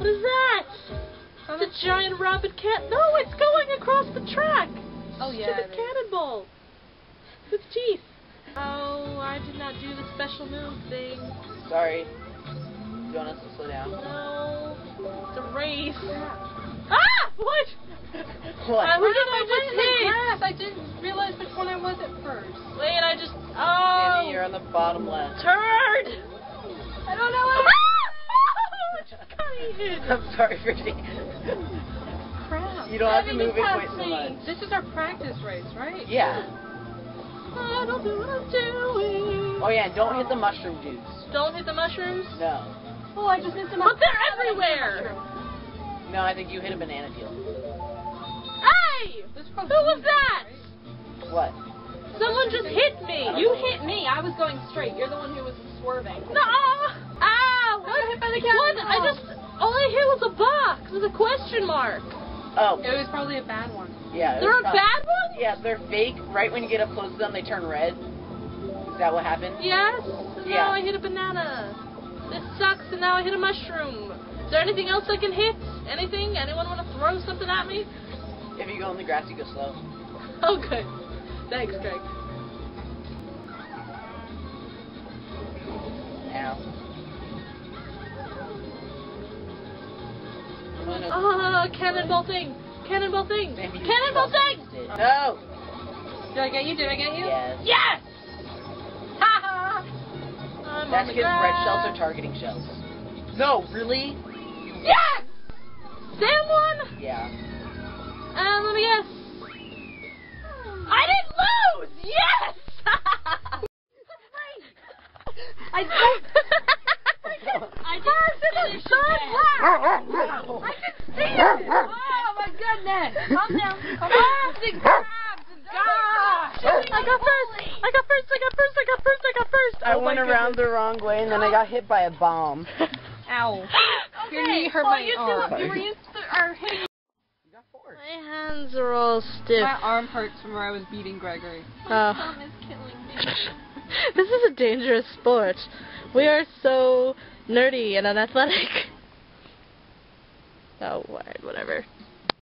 What is that? It's a giant rabid cat. No, it's going across the track. Oh yeah. Stupid cannonball. With teeth. Oh, I did not do the special move thing. Sorry. Do you want us to slow down? No. It's a race. Ah! What? What? Who did I just hit? I didn't realize which one I was at first. Wait, I just... Oh! Andy, you're on the bottom left. Turd! I don't know what I'm sorry, Brigid. crap. You don't have to move it quite so much. This is our practice race, right? Yeah. I don't know what I'm doing. Oh yeah, don't hit the mushroom juice. Don't hit the mushrooms? No. Oh, I just hit them. But they're everywhere! No, I think you hit a banana peel. Hey! Who was that? What? Someone just hit me. You hit me. I was going straight. You're the one who was swerving. No! Ah! What? hit by the What? I just... All I hit was a box with a question mark. Oh. It was probably a bad one. Yeah. There are bad ones? Yeah, they're fake. Right when you get up close to them, they turn red. Is that what happened? Yes. Yeah. Now I hit a banana. This sucks, and now I hit a mushroom. Is there anything else I can hit? Anything? Anyone want to throw something at me? If you go in the grass, you go slow. Oh, good. Thanks, Greg. Ow. Cannonball thing! Cannonball thing! Maybe you Cannonball thing! No! Did I get you? Did I get you? Yes. Yes! Ha ha! That's because red shells are targeting shells. No, really? Yes! Sam won? Yeah. Let me guess. I didn't lose! Yes! I didn't finish it. I can see it! Oh my goodness! Calm down. Calm Grabs and grabs and gosh! I got first! I went around the wrong way and then I got hit by a bomb. Ow. Okay, Your knee hurt my arm. You were used to hitting. My hands are all stiff. My arm hurts from where I was beating Gregory. My thumb is killing me. This is a dangerous sport. We are so nerdy and unathletic. Oh, whatever.